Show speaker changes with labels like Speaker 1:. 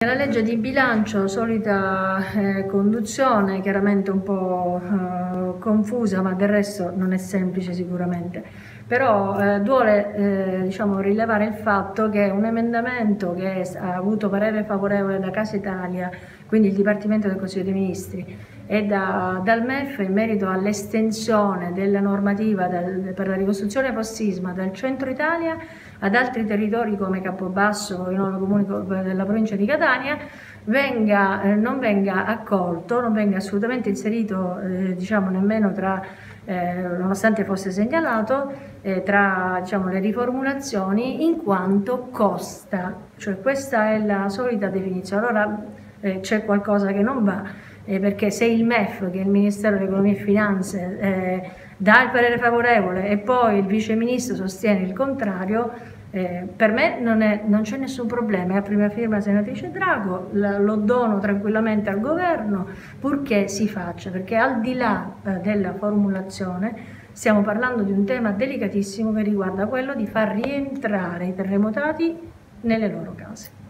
Speaker 1: La legge di bilancio, solita conduzione, chiaramente un po' confusa, ma del resto non è semplice sicuramente. Però duole diciamo, rilevare il fatto che un emendamento che ha avuto parere favorevole da Casa Italia, quindi il Dipartimento del Consiglio dei Ministri, e dal MEF in merito all'estensione della normativa per la ricostruzione post-sisma dal centro Italia ad altri territori come Campobasso, i 9 comuni della provincia di Catania, non venga accolto, non venga assolutamente inserito, diciamo, nemmeno tra, nonostante fosse segnalato, tra diciamo, le riformulazioni, in quanto costa. Cioè, questa è la solita definizione. Allora c'è qualcosa che non va, perché se il MEF, che è il Ministero dell'Economia e Finanze, dà il parere favorevole e poi il Vice Ministro sostiene il contrario, per me non c'è nessun problema, è a prima firma senatrice Drago, lo dono tranquillamente al governo, purché si faccia, perché al di là della formulazione stiamo parlando di un tema delicatissimo che riguarda quello di far rientrare i terremotati nelle loro case.